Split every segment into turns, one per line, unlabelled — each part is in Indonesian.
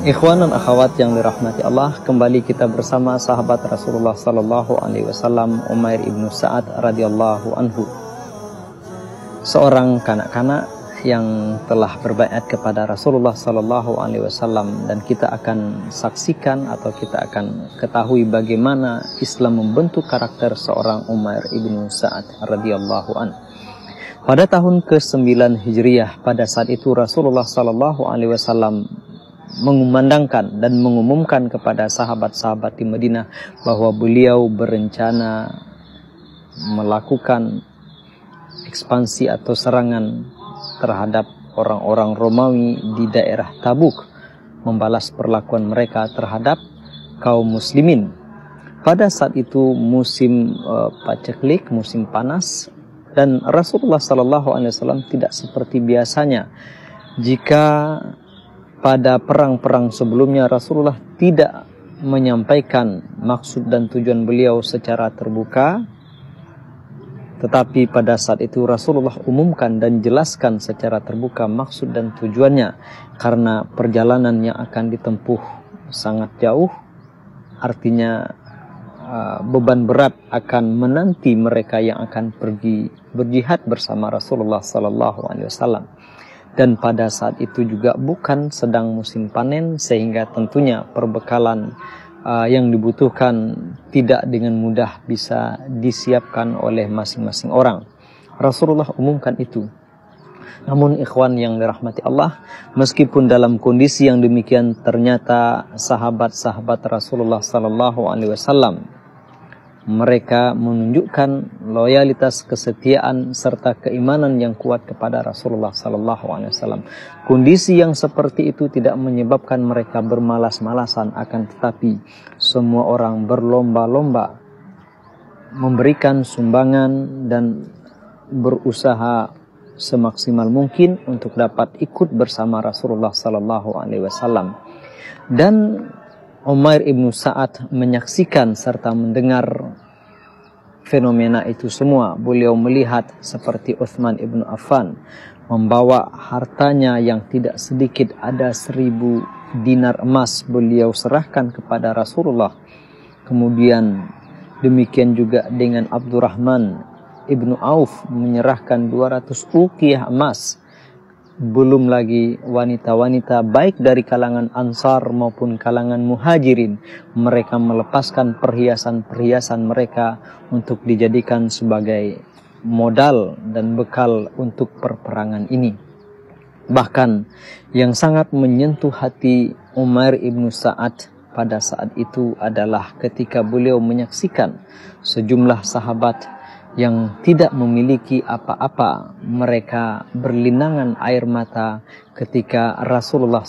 Ikhwan dan akhwat yang dirahmati Allah, kembali kita bersama sahabat Rasulullah sallallahu alaihi wasallam Umair ibnu Sa'ad radhiyallahu anhu. Seorang kanak-kanak yang telah berbaiat kepada Rasulullah sallallahu alaihi wasallam, dan kita akan saksikan atau kita akan ketahui bagaimana Islam membentuk karakter seorang Umair ibnu Sa'ad radhiyallahu anhu. Pada tahun ke-9 Hijriah, pada saat itu Rasulullah sallallahu alaihi wasallam mengumandangkan dan mengumumkan kepada sahabat-sahabat di Madinah bahwa beliau berencana melakukan ekspansi atau serangan terhadap orang-orang Romawi di daerah Tabuk, membalas perlakuan mereka terhadap kaum muslimin. Pada saat itu musim paceklik, musim panas, dan Rasulullah SAW tidak seperti biasanya. Jika pada perang-perang sebelumnya Rasulullah tidak menyampaikan maksud dan tujuan beliau secara terbuka, tetapi pada saat itu Rasulullah umumkan dan jelaskan secara terbuka maksud dan tujuannya, karena perjalanan yang akan ditempuh sangat jauh, artinya beban berat akan menanti mereka yang akan pergi berjihad bersama Rasulullah SAW. Dan pada saat itu juga bukan sedang musim panen, sehingga tentunya perbekalan yang dibutuhkan tidak dengan mudah bisa disiapkan oleh masing-masing orang. Rasulullah umumkan itu. Namun ikhwan yang dirahmati Allah, meskipun dalam kondisi yang demikian, ternyata sahabat-sahabat Rasulullah SAW mereka menunjukkan loyalitas, kesetiaan, serta keimanan yang kuat kepada Rasulullah SAW. Kondisi yang seperti itu tidak menyebabkan mereka bermalas-malasan, akan tetapi semua orang berlomba-lomba memberikan sumbangan dan berusaha semaksimal mungkin untuk dapat ikut bersama Rasulullah SAW. Dan Umair ibnu Sa'ad menyaksikan serta mendengar fenomena itu semua. Beliau melihat seperti Utsman ibnu Affan membawa hartanya yang tidak sedikit, ada 1000 dinar emas, beliau serahkan kepada Rasulullah. Kemudian demikian juga dengan Abdurrahman ibnu Auf menyerahkan 200 uqiyah emas. Belum lagi wanita-wanita baik dari kalangan Ansar maupun kalangan Muhajirin, mereka melepaskan perhiasan-perhiasan mereka untuk dijadikan sebagai modal dan bekal untuk perperangan ini. Bahkan yang sangat menyentuh hati Umair ibnu Sa'ad pada saat itu adalah ketika beliau menyaksikan sejumlah sahabat yang tidak memiliki apa-apa, mereka berlinangan air mata ketika Rasulullah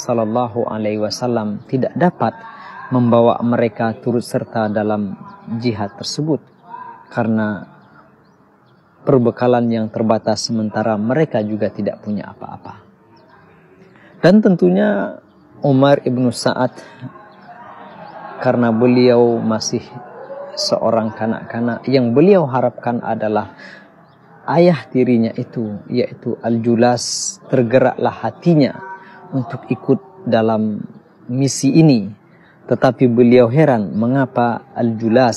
SAW tidak dapat membawa mereka turut serta dalam jihad tersebut karena perbekalan yang terbatas, sementara mereka juga tidak punya apa-apa. Dan tentunya Umair ibnu Sa'ad, karena beliau masih seorang kanak-kanak, yang beliau harapkan adalah ayah tirinya itu, yaitu Al-Julas, tergeraklah hatinya untuk ikut dalam misi ini. Tetapi beliau heran mengapa Al-Julas,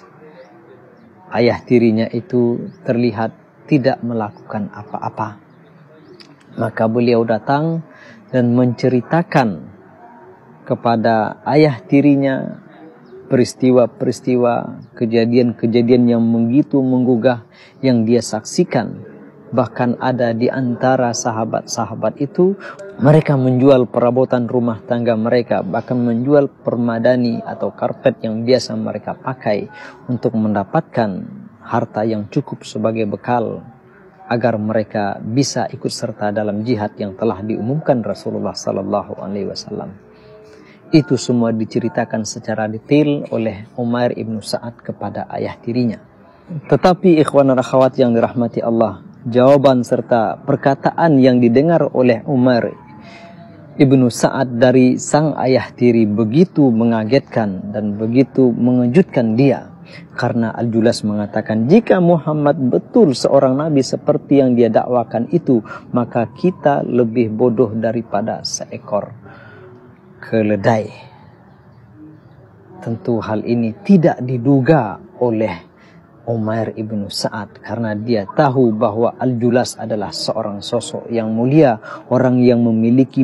ayah tirinya itu, terlihat tidak melakukan apa-apa. Maka beliau datang dan menceritakan kepada ayah tirinya peristiwa-peristiwa, kejadian-kejadian yang begitu menggugah yang dia saksikan. Bahkan ada di antara sahabat-sahabat itu, mereka menjual perabotan rumah tangga mereka, bahkan menjual permadani atau karpet yang biasa mereka pakai untuk mendapatkan harta yang cukup sebagai bekal agar mereka bisa ikut serta dalam jihad yang telah diumumkan Rasulullah SAW. Itu semua diceritakan secara detail oleh Umair ibnu Sa'ad kepada ayah tirinya. Tetapi ikhwan dan akhwat yang dirahmati Allah, jawaban serta perkataan yang didengar oleh Umair ibnu Sa'ad dari sang ayah tiri begitu mengagetkan dan begitu mengejutkan dia. Karena Al-Julas mengatakan, jika Muhammad betul seorang nabi seperti yang dia dakwakan itu, maka kita lebih bodoh daripada seekor keledai. Tentu hal ini tidak diduga oleh Umair ibnu Sa'ad karena dia tahu bahwa Al-Julas adalah seorang sosok yang mulia, orang yang memiliki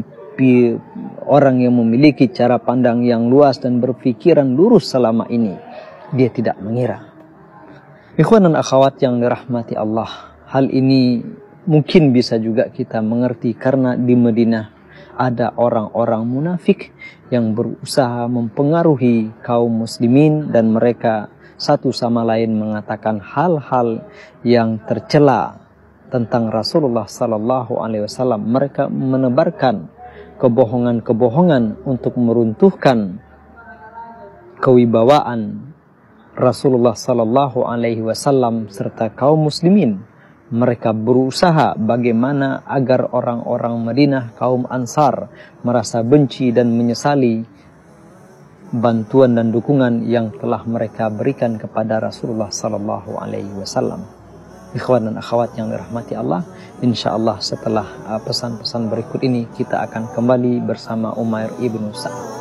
cara pandang yang luas dan berpikiran lurus selama ini. Dia tidak mengira. Ikhwan dan akhwat yang dirahmati Allah, hal ini mungkin bisa juga kita mengerti karena di Madinah ada orang-orang munafik yang berusaha mempengaruhi kaum muslimin dan mereka satu sama lain mengatakan hal-hal yang tercela tentang Rasulullah Sallallahu Alaihi Wasallam. Mereka menebarkan kebohongan-kebohongan untuk meruntuhkan kewibawaan Rasulullah Sallallahu Alaihi Wasallam serta kaum muslimin. Mereka berusaha bagaimana agar orang-orang Madinah, kaum Ansar, merasa benci dan menyesali bantuan dan dukungan yang telah mereka berikan kepada Rasulullah Sallallahu Alaihi Wasallam. Ikhwan dan akhwat yang dirahmati Allah, insya Allah setelah pesan-pesan berikut ini kita akan kembali bersama Umair ibnu Sa'ad.